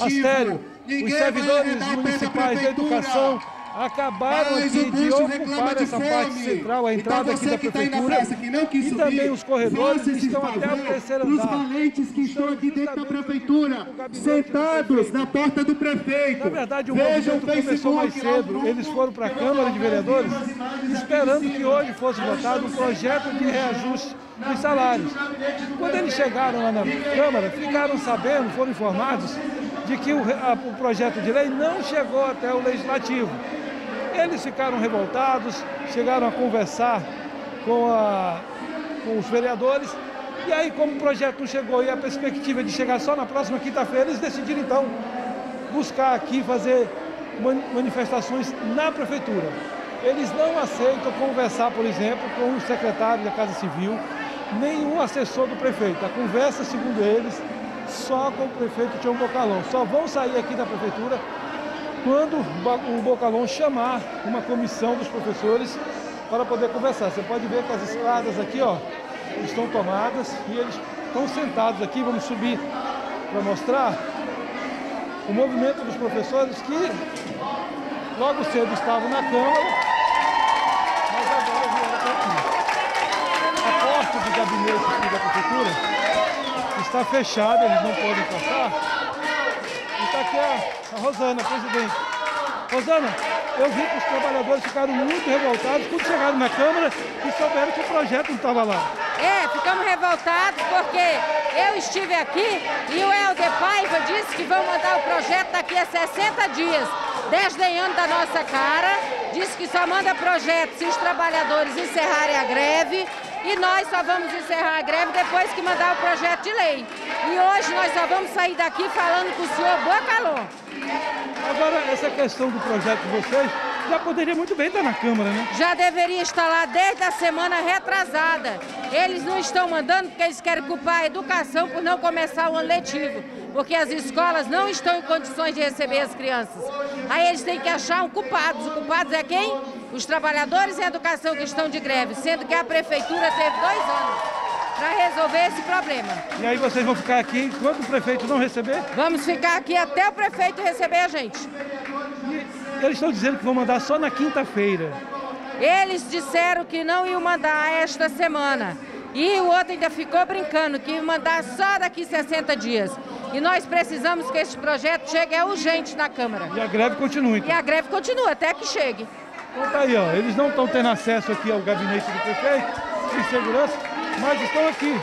a sério. Os servidores municipais da educação acabaram aqui de ocupar essa parte central, a entrada aqui da prefeitura, e também os corredores estão até o terceiro andar. Os valentes que estão aqui dentro da prefeitura, sentados na porta do prefeito. Na verdade, o movimento começou mais cedo. Eles foram para a Câmara de Vereadores esperando que hoje fosse votado um projeto de reajuste dos salários. Quando eles chegaram lá na Câmara, ficaram sabendo, foram informados de que o projeto de lei não chegou até o Legislativo. Eles ficaram revoltados, chegaram a conversar com os vereadores, e aí, como o projeto não chegou e a perspectiva de chegar só na próxima quinta-feira, eles decidiram então buscar aqui fazer manifestações na prefeitura. Eles não aceitam conversar, por exemplo, com o secretário da Casa Civil, nenhum assessor do prefeito. A conversa, segundo eles, só com o prefeito Tião Bocalhon. Só vão sair aqui da prefeitura quando o Bocalhon chamar uma comissão dos professores para poder conversar. Você pode ver que as escadas aqui, ó, estão tomadas e eles estão sentados aqui. Vamos subir para mostrar o movimento dos professores que logo cedo estavam na Câmara, mas agora vieram até aqui. A porta do gabinete aqui da prefeitura está fechada, eles não podem passar. E está aqui a Rosana, presidente. Rosana, eu vi que os trabalhadores ficaram muito revoltados quando chegaram na Câmara e souberam que o projeto não estava lá. Ficamos revoltados porque eu estive aqui e o Helder Paiva disse que vão mandar o projeto daqui a 60 dias, desdenhando da nossa cara, disse que só manda projeto se os trabalhadores encerrarem a greve, e nós só vamos encerrar a greve depois que mandar o projeto de lei. E hoje nós só vamos sair daqui falando com o senhor Bocalhon. Agora, essa questão do projeto de vocês já poderia muito bem estar na Câmara, né? Já deveria estar lá desde a semana retrasada. Eles não estão mandando porque eles querem culpar a educação por não começar o ano letivo, porque as escolas não estão em condições de receber as crianças. Aí eles têm que achar um culpado. Os culpados é quem? Os trabalhadores em educação que estão de greve, sendo que a prefeitura teve 2 anos para resolver esse problema. E aí vocês vão ficar aqui enquanto o prefeito não receber? Vamos ficar aqui até o prefeito receber a gente. E eles estão dizendo que vão mandar só na quinta-feira. Eles disseram que não iam mandar esta semana. E o outro ainda ficou brincando que ia mandar só daqui 60 dias. E nós precisamos que esse projeto chegue urgente na Câmara. E a greve continua, então? E a greve continua até que chegue. Então tá aí, ó. Eles não estão tendo acesso aqui ao gabinete do prefeito, de segurança, mas estão aqui.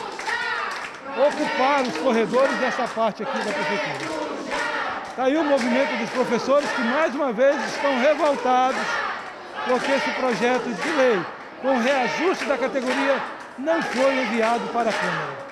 Ocupar os corredores dessa parte aqui da prefeitura. Está aí o movimento dos professores que mais uma vez estão revoltados porque esse projeto de lei com reajuste da categoria não foi enviado para a Câmara.